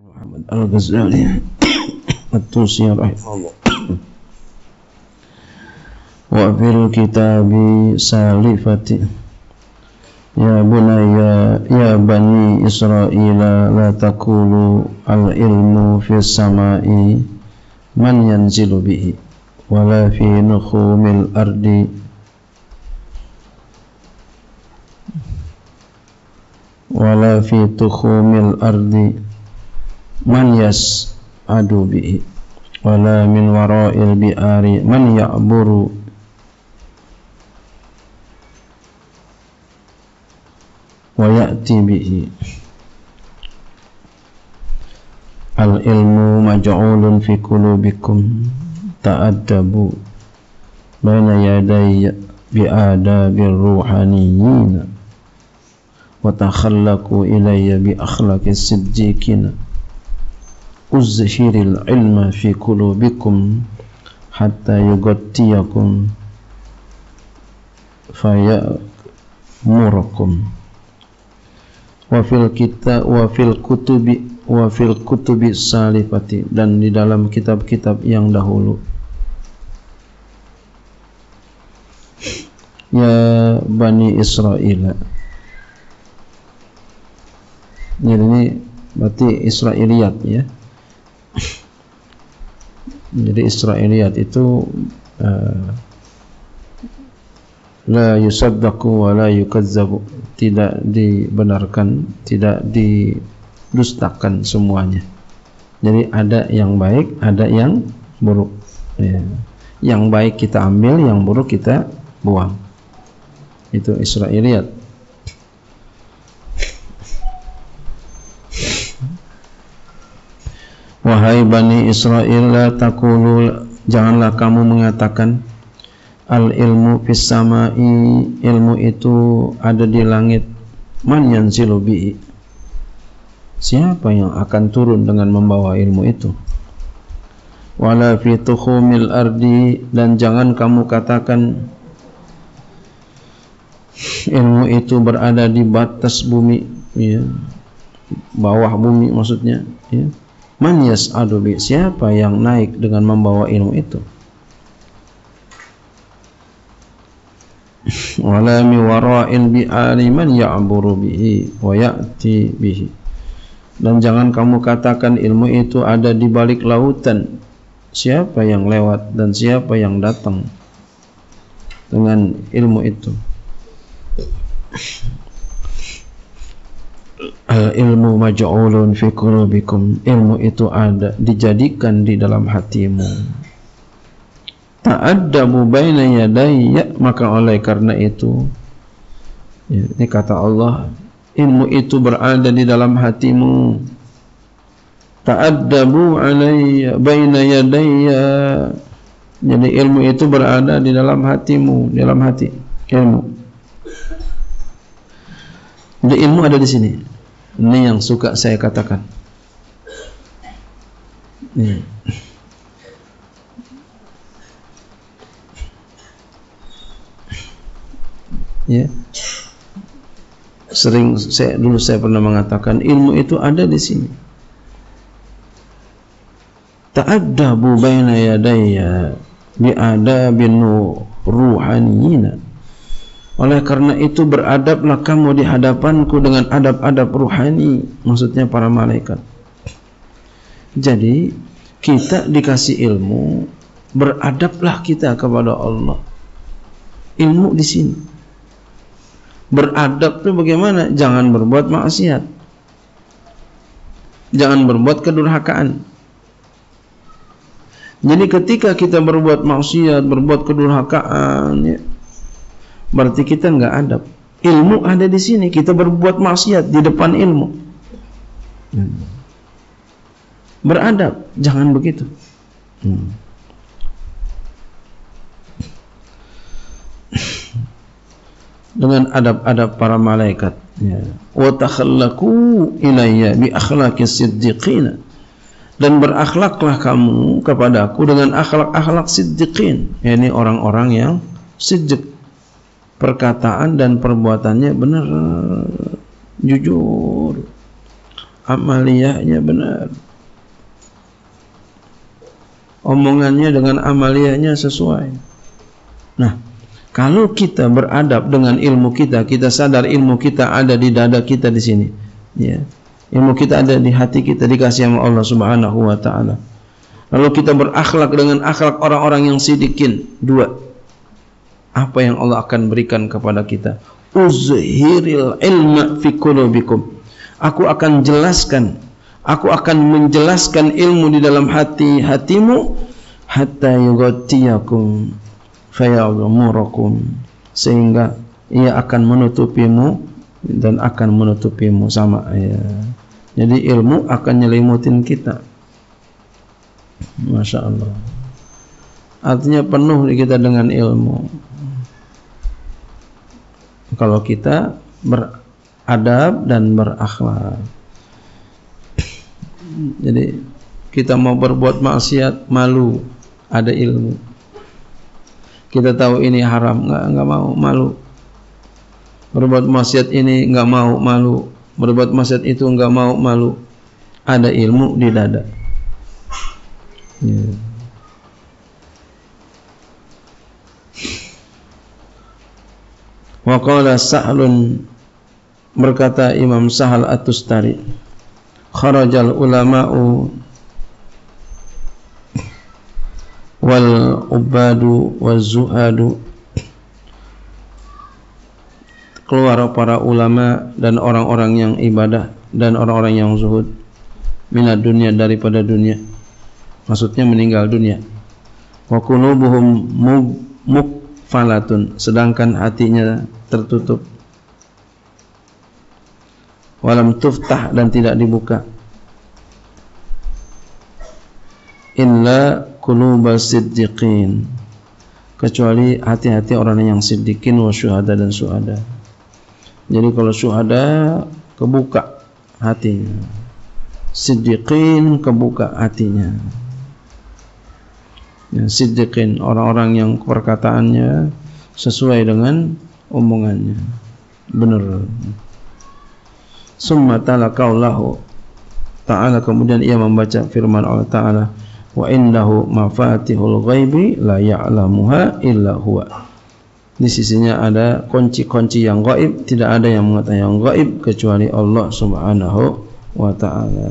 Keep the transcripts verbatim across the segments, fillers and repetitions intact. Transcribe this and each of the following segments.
Muhammad Al-Ghazali At-Tusi rahimahullah. Wa fil kitabi salifati ya bunayya ya bani Israila la taqulu al-ilmu fis samai man yanzilu bihi wala fi nukhumil ardi wala fi tukhumil ardi man yas'adu bihi wala min wara'il bi'ari man ya'buru wa ya'ti bihi. Al ilmu maj'ulun fi qulubikum ta'addabu baina yaday bi'adabir ruhaniyyin wa takhallaqu ilayya bi akhlaqis siddiqin. Uzhiril ilma fi qulubikum hatta yugattiyakum fayamurakum. Wa fil kita wa fil kutubi wa fil kutubi salifati, dan di dalam kitab-kitab yang dahulu. Ya Bani Israil. Ini berarti Israiliyat ya. Jadi Israiliyat itu uh, la yusaddaqu wa la yukazzabu, tidak dibenarkan, tidak didustakan semuanya. Jadi ada yang baik, ada yang buruk ya. Yang baik kita ambil, yang buruk kita buang. Itu Israiliyat. Wahai Bani Israil, la taqulu, janganlah kamu mengatakan al ilmu fis samai, ilmu itu ada di langit, man yanzilu bihi, siapa yang akan turun dengan membawa ilmu itu, wala fi tukhumil ardi, dan jangan kamu katakan ilmu itu berada di batas bumi ya, bawah bumi maksudnya ya. Man yas'adu bi, siapa yang naik dengan membawa ilmu itu, wala mi wara'il bi'ali man ya'buru bihi wa ya'ti bihi, dan jangan kamu katakan ilmu itu ada di balik lautan, siapa yang lewat dan siapa yang datang dengan ilmu itu. Al ilmu maj'ulun fi qulubikum, ilmu itu ada, dijadikan di dalam hatimu. Ta'addabu baina yadayya, maka oleh karena itu ya, ini kata Allah, ilmu itu berada di dalam hatimu. Ta'addabu alayya baina yadayya, jadi ilmu itu berada di dalam hatimu, di dalam hati ilmu. Jadi ilmu ada di sini. Ini yang suka saya katakan. Ini. Ya. Sering saya dulu saya pernah mengatakan ilmu itu ada di sini. Ta'addabu baina yadayya bi adabin ruhaniyyin. Oleh karena itu beradablah kamu di hadapanku dengan adab-adab ruhani, maksudnya para malaikat. Jadi kita dikasih ilmu, beradablah kita kepada Allah. Ilmu di sini. Beradab itu bagaimana? Jangan berbuat maksiat, jangan berbuat kedurhakaan. Jadi ketika kita berbuat maksiat, berbuat kedurhakaan ya, berarti kita enggak adab. Ilmu ada di sini, kita berbuat maksiat di depan ilmu. Hmm. Beradab, jangan begitu. Hmm. Dengan adab-adab para malaikat. Ya. Wa takhallaqu ilayya bi akhlaqis siddiqin, dan berakhlaklah kamu kepadaku dengan akhlak-akhlak siddiqin, yakni orang-orang yang siddiq, perkataan dan perbuatannya benar, jujur. amaliyahnya benar, omongannya dengan amaliyahnya sesuai. Nah, kalau kita beradab dengan ilmu kita, kita sadar ilmu kita ada di dada kita di sini, ya. Ilmu kita ada di hati kita, dikasih sama Allah Subhanahu wa taala. Lalu kita berakhlak dengan akhlak orang-orang yang sidikin. Dua, apa yang Allah akan berikan kepada kita? Uzhiril ilma fi qulubikum. Aku akan jelaskan, aku akan menjelaskan ilmu di dalam hati-hatimu hatta yughtiyakum fayaghmurakum, sehingga ia akan menutupimu dan akan menutupimu sama ya. Jadi ilmu akan nyelimutin kita. Masya Allah. Artinya penuh kita dengan ilmu. Kalau kita beradab dan berakhlak. Jadi kita mau berbuat maksiat malu, ada ilmu. Kita tahu ini haram, nggak nggak mau, malu. Berbuat maksiat ini nggak mau, malu. Berbuat maksiat itu nggak mau, malu. Ada ilmu di dada. Ya. Wa qala Sahlun, berkata Imam Sahal At-Tustari, kharajal ulama'u wal ubadu waz zuhadu, keluar para ulama dan orang-orang yang ibadah dan orang-orang yang zuhud minad dunia, daripada dunia, maksudnya meninggal dunia. Wa qulubuhum mukfalatun, sedangkan hatinya tertutup. Walam tuftah, dan tidak dibuka. Illa qulubas siddiqin, kecuali hati-hati orang yang siddiqin wa syuhada, dan syuhada. Jadi kalau syuhada kebuka hatinya, siddiqin kebuka hatinya. Ya, siddiqin orang-orang yang perkataannya sesuai dengan omongannya, benar. Summa ta'ala qaulahu ta'ala, kemudian ia membaca firman Allah Ta'ala, wa indahu mafatihul ghaibi la ya'lamuha illa huwa. Di sisinya ada kunci-kunci yang gaib, tidak ada yang mengetahui yang gaib kecuali Allah Subhanahu wa ta'ala.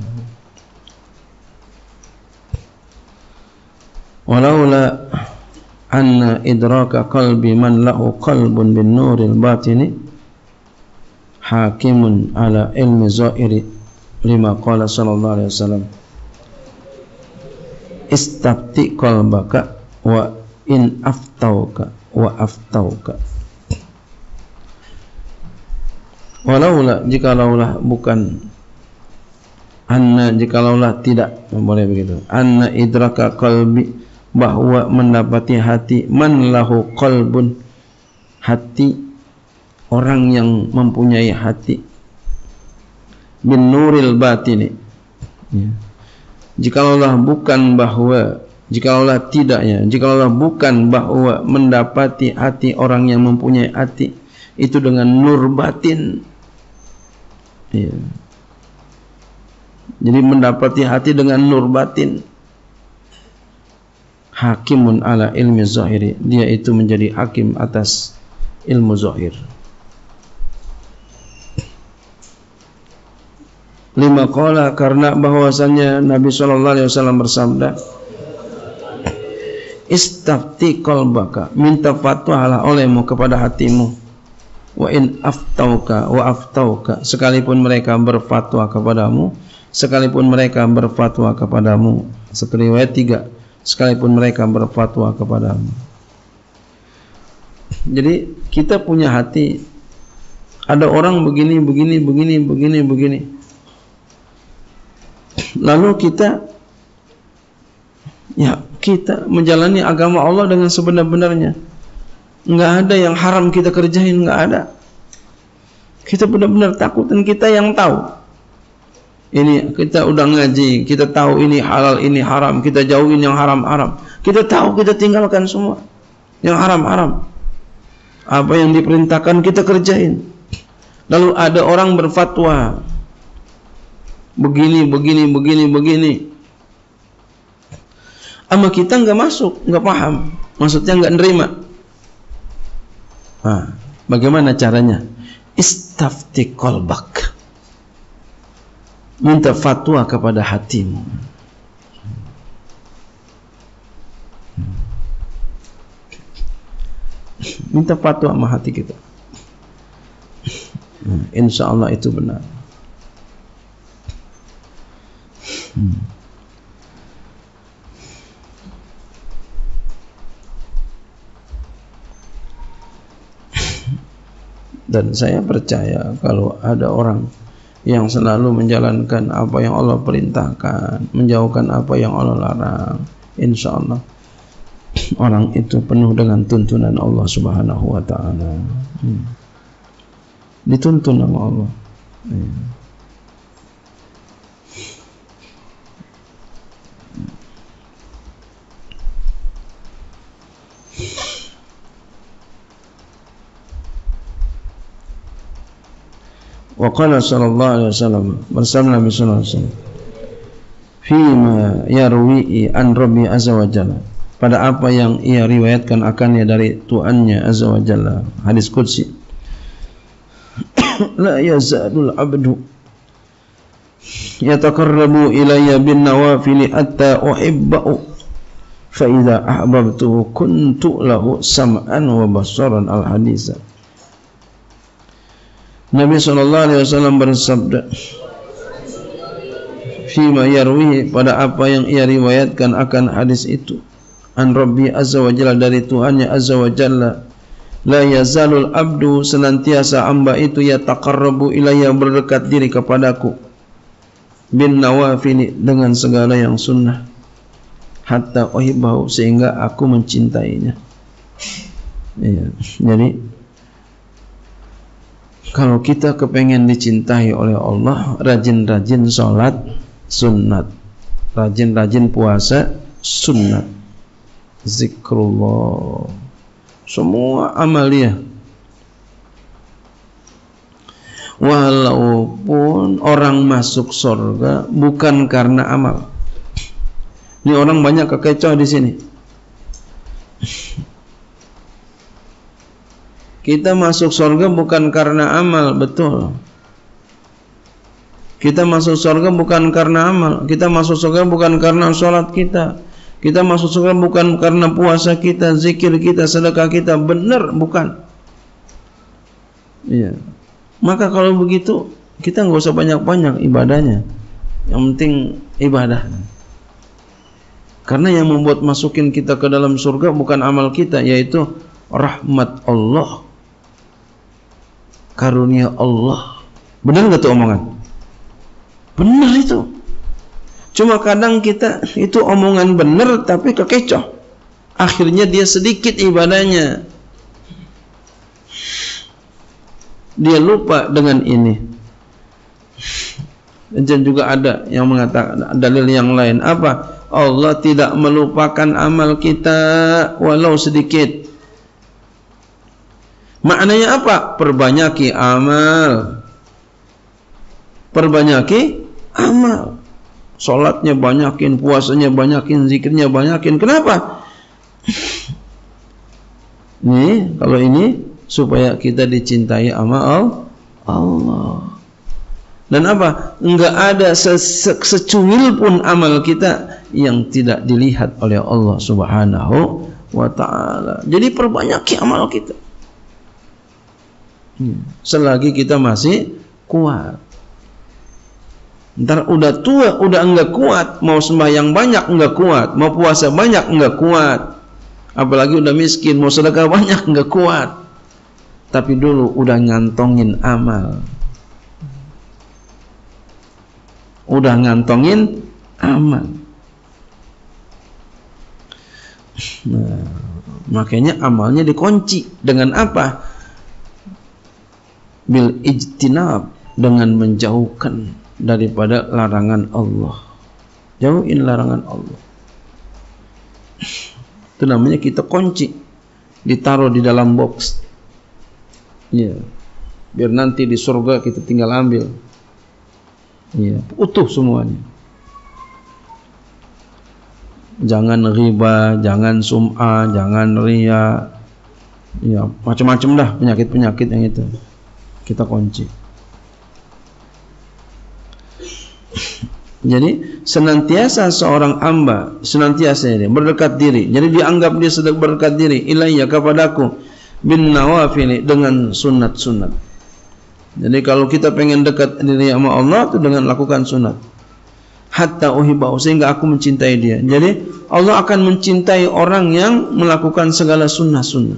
Walaula anna idraka qalbi man lahu qalbun bin nuril batini hakimun ala ilmi zahiri, lima qala sallallahu alaihi wasallam, istafti qalbaka wa in aftauka wa aftauka. Walaula, jikalaulah, bukan anna, jikalaulah tidak, boleh begitu, anna idraka qalbi, bahwa mendapati hati, man lahu qalbun, hati orang yang mempunyai hati, bin nuril batini, ya. Jikalaulah bukan bahwa, jikalaulah tidaknya, jikalaulah bukan bahwa mendapati hati orang yang mempunyai hati itu dengan nur batin, ya. Jadi mendapati hati dengan nur batin, hakimun ala ilmi zahiri, dia itu menjadi hakim atas ilmu zahir. Lima qala, karena bahwasannya Nabi sallallahu alaihi wasallam bersabda, istafti qalbaka, minta fatwa olehmu kepada hatimu, wa in aftauka wa aftauka, sekalipun mereka berfatwa kepadamu, sekalipun mereka berfatwa kepadamu. Seperti riwayat tiga, sekalipun mereka berfatwa kepadamu. Jadi kita punya hati, ada orang begini, begini, begini, begini, begini. Lalu kita, ya kita menjalani agama Allah dengan sebenar-benarnya. Enggak ada yang haram kita kerjain, enggak ada. Kita benar-benar takut, dan kita yang tahu. Ini kita udah ngaji, kita tahu ini halal, ini haram, kita jauhin yang haram-haram. Kita tahu, kita tinggalkan semua yang haram-haram. Apa yang diperintahkan kita kerjain. Lalu ada orang berfatwa, begini, begini, begini, begini. Ama kita nggak masuk, nggak paham, maksudnya nggak nerima. Nah, bagaimana caranya? Istafti qalbak, minta fatwa kepada hatimu. Minta fatwa sama hati kita. Insya Allah itu benar. Hmm. Dan saya percaya kalau ada orang yang selalu menjalankan apa yang Allah perintahkan, menjauhkan apa yang Allah larang, insya Allah orang itu penuh dengan tuntunan Allah Subhanahu wa ta'ala. Hmm. Dituntun sama Allah. Hmm. Wa qala sallallahu alaihi wasallam, bersama Nabi sallallahu alaihi wasallam, fima yarwi'i an Rabbi azza wa jalla, pada apa yang ia riwayatkan akannya dari Tuhannya azza wa jalla, hadis qudsi. La yazalul abdu yataqarrabu ilayya bin nawafili hatta uhibbahu fa idza ahbabtuhu kuntu lahu sam'an wa basaran. Al hadis. Nabi sallallahu alaihi wasallam bersabda, fima yarwihi, pada apa yang ia riwayatkan akan hadis itu, an Rabbi azza wa jalla, dari Tuhannya azza wa jalla, la yazalul abdu, senantiasa hamba itu yataqarrabu ilayya, berdekat diri kepadaku, bin nawafili, dengan segala yang sunnah, hatta uhibbahu, sehingga aku mencintainya. Iya, jadi kalau kita kepengen dicintai oleh Allah, rajin-rajin sholat sunnat, rajin-rajin puasa sunnat, zikrullah, semua amalia. Walaupun orang masuk surga bukan karena amal. Ini orang banyak kekecoh di sini. Kita masuk surga bukan karena amal, betul. Kita masuk surga bukan karena amal. Kita masuk surga bukan karena sholat kita. Kita masuk surga bukan karena puasa kita, zikir kita, sedekah kita. Benar, bukan. Iya. Maka kalau begitu, kita nggak usah banyak-banyak ibadahnya. Yang penting ibadah. Karena yang membuat masukin kita ke dalam surga bukan amal kita, yaitu rahmat Allah, karunia Allah. Benar nggak tuh omongan? Benar itu. Cuma kadang kita itu omongan benar tapi kekecoh. Akhirnya dia sedikit ibadahnya. Dia lupa dengan ini. Dan juga ada yang mengatakan dalil yang lain. Apa? Allah tidak melupakan amal kita walau sedikit. Maknanya apa? Perbanyaki amal. Perbanyaki amal. Salatnya banyakin, puasanya banyakin, zikirnya banyakin. Kenapa? Nih, kalau ini supaya kita dicintai sama Allah. Dan apa? Enggak ada secuil pun amal kita yang tidak dilihat oleh Allah Subhanahu wa ta'ala. Jadi perbanyaki amal kita. Selagi kita masih kuat. Ntar udah tua, udah enggak kuat, mau sembahyang banyak enggak kuat, mau puasa banyak enggak kuat, apalagi udah miskin, mau sedekah banyak enggak kuat. Tapi dulu udah ngantongin amal, udah ngantongin amal. Nah, makanya amalnya dikunci dengan apa? Bil ijtinab, dengan menjauhkan daripada larangan Allah. Jauhin larangan Allah. Itu namanya kita kunci, ditaruh di dalam box. Ya, biar nanti di surga kita tinggal ambil. Ya, utuh semuanya. Jangan riba, jangan sum'ah, jangan riya. Ya, macam-macam dah penyakit-penyakit yang itu. Kita kunci. Jadi senantiasa seorang hamba senantiasa dia berdekat diri. Jadi dianggap dia sedang berdekat diri ilayya kepadaku bin nawafil dengan sunat-sunat. Jadi kalau kita pengen dekat diri sama Allah itu dengan lakukan sunat. Hatta uhibbahu sehingga aku mencintai dia. Jadi Allah akan mencintai orang yang melakukan segala sunnah-sunnah.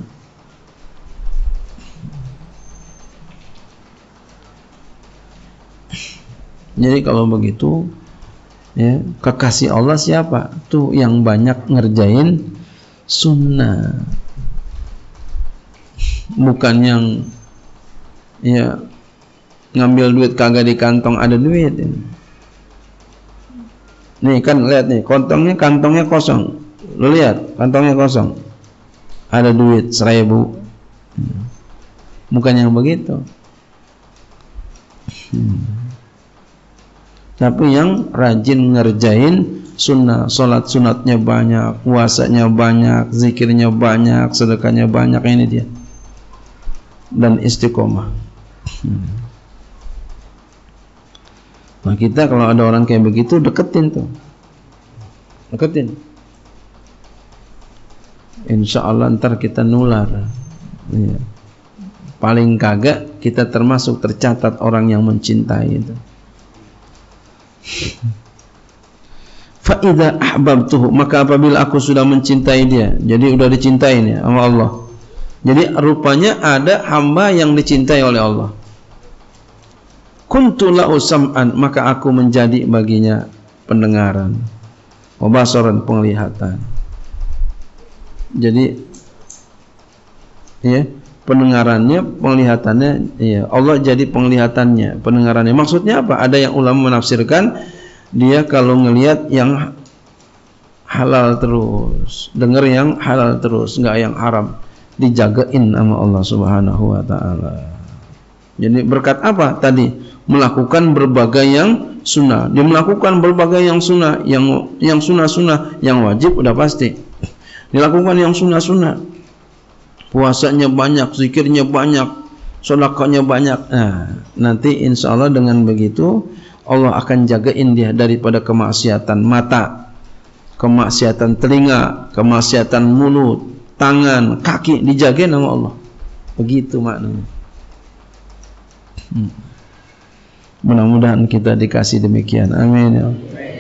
Jadi kalau begitu, ya, kekasih Allah siapa? Tuh yang banyak ngerjain sunnah. Bukan yang ya ngambil duit kagak di kantong ada duit. Nih kan lihat nih, kantongnya kantongnya kosong. Lu lihat, kantongnya kosong. Ada duit seribu. Bukan yang begitu. Hmm. Tapi yang rajin ngerjain sunnah, sholat sunatnya banyak, puasanya banyak, zikirnya banyak, sedekahnya banyak, ini dia. Dan istiqomah. Hmm. Nah kita kalau ada orang kayak begitu deketin tuh, deketin. Insya Allah ntar kita nular. Ya. Paling kagak kita termasuk tercatat orang yang mencintai itu. Fa idza ahbabtuhu, maka apabila aku sudah mencintai dia, jadi udah dicintai ya sama Allah. Jadi rupanya ada hamba yang dicintai oleh Allah. Kuntu lahu sam'an, maka aku menjadi baginya pendengaran, wa basaran, penglihatan. Jadi ya, pendengarannya, penglihatannya, ya, Allah jadi penglihatannya, pendengarannya. Maksudnya apa? Ada yang ulama menafsirkan dia kalau ngelihat yang halal terus, dengar yang halal terus, enggak yang haram, dijagain sama Allah Subhanahu wa taala. Jadi berkat apa tadi? Melakukan berbagai yang sunnah. Dia melakukan berbagai yang sunnah, yang yang sunnah-sunnah, yang wajib udah pasti. Dilakukan yang sunnah-sunnah. Puasanya banyak, zikirnya banyak, sedekahnya banyak. Nah, nanti insya Allah dengan begitu Allah akan jagain dia daripada kemaksiatan mata, kemaksiatan telinga, kemaksiatan mulut, tangan, kaki, dijagain sama Allah. Begitu maknanya. Hmm. Mudah-mudahan kita dikasih demikian. Amin ya.